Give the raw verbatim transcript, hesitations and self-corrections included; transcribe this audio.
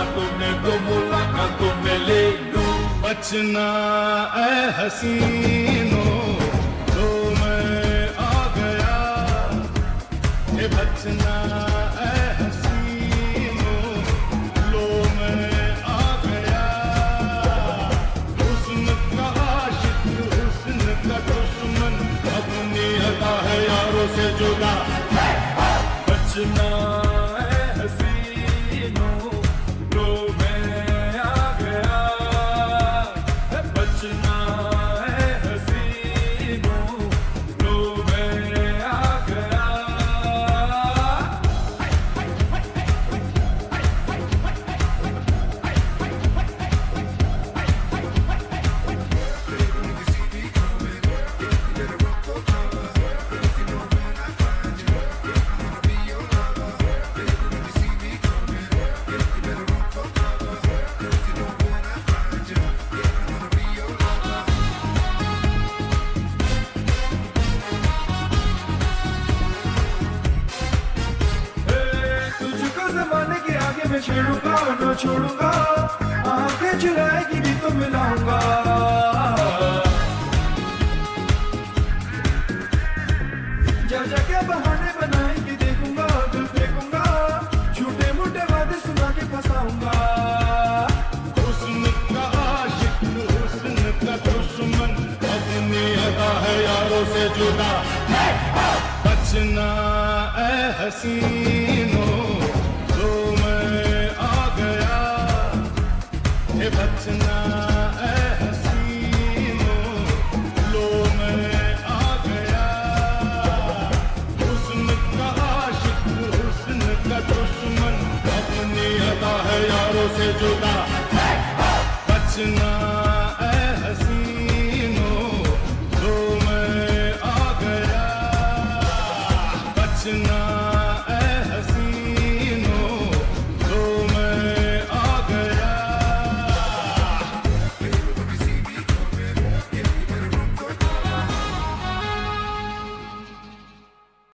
मुलाकातों में तो मुलाकातों में ले लूं। बचना ऐ हसीनों तो मैं आ गया, ये बचना ऐ हसीनों लो मैं आ गया। हुस्न का आशिक हुस्न का दुश्मन अपनी अदा है यारों से जुदा। बचना ऐ हसीनों लो मैं आ गया, बचना ऐ हसीनों लो मैं आ गया। ज़माने के आगे मैं छेड़ूंगा और न छोड़ूंगा, आंखें चुराएगी भी तो मिलाऊंगा। जा जा के बहाने बनाएंगे देखूंगा, दिल फेंकूंगा, झूठे मूठे वादे सुना के फंसाऊंगा। हुस्न का आशिक हुस्न का दुश्मन अपनी अदा है यारों से जुदा। बचना ऐ हसीनों बचना ऐ हसीनों लो मैं आ गया। हुस्न का आशिक हुस्न का दुश्मन अपनी अदा है यारों से जुदा। बचना